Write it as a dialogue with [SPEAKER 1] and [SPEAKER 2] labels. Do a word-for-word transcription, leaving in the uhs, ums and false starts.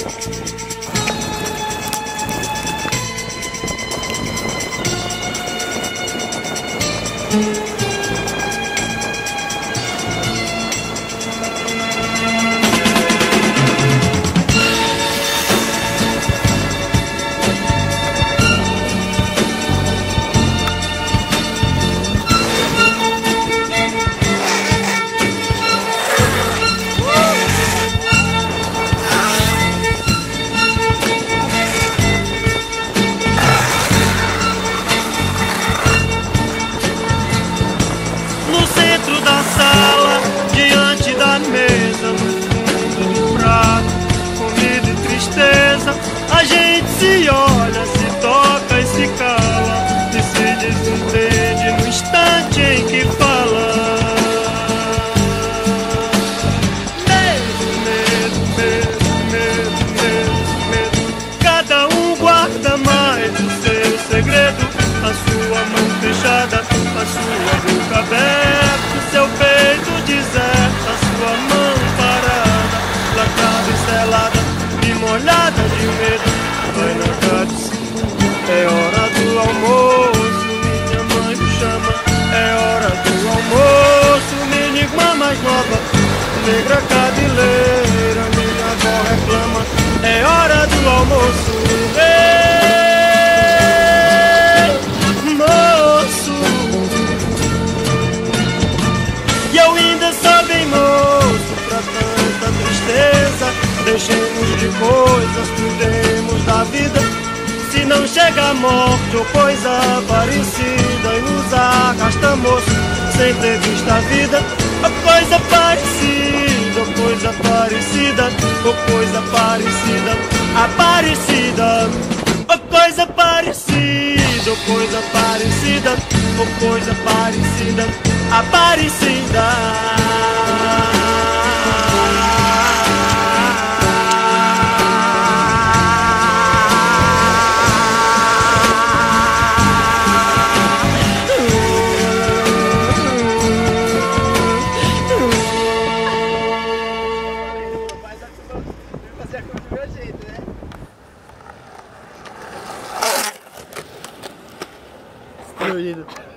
[SPEAKER 1] A gente se olha, se toca e se cala, e se desentende no instante em que fala. Medo, medo, medo, medo, medo, medo. Cada um guarda mais o seu segredo, a sua mão fechada, a sua boca aberta, seu peito deserto, a sua mão parada, lacrada e selada e molhada de medo. Vai na tarde, é hora do almoço, minha mãe me chama. É hora do almoço, minha irmã mais nova, negra cabeleira, minha avó reclama. É hora do almoço, ei, moço. E eu ainda sou bem moço pra tanta tristeza. Deixemos de coisas, cuidemos da vida. Se não chega a morte ou coisa parecida e nos arrasta, moço, sem ter visto a vida. Ou coisa parecida, ou coisa parecida, ou coisa parecida, aparecida. Ou coisa parecida, ou coisa parecida, ou coisa parecida, aparecida.
[SPEAKER 2] Fazer a coisa do meu jeito, né?
[SPEAKER 1] Destruído.